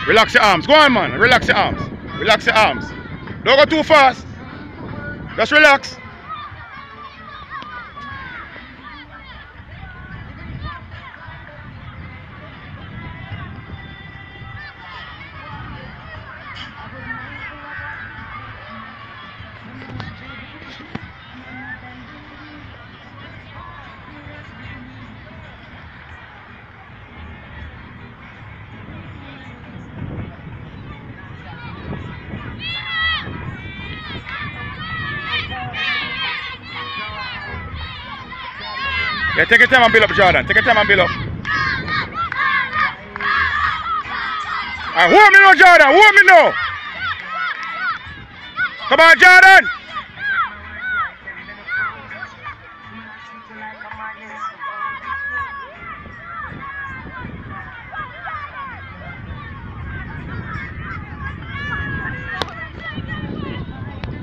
Relax your arms. Go on, man. Relax your arms. Relax your arms. Don't go too fast. Just relax. Yeah, take your time and build up, Jordan. Take your time and build up. Alright, hold me now, Jordan. Hold me now. Come on, Jordan.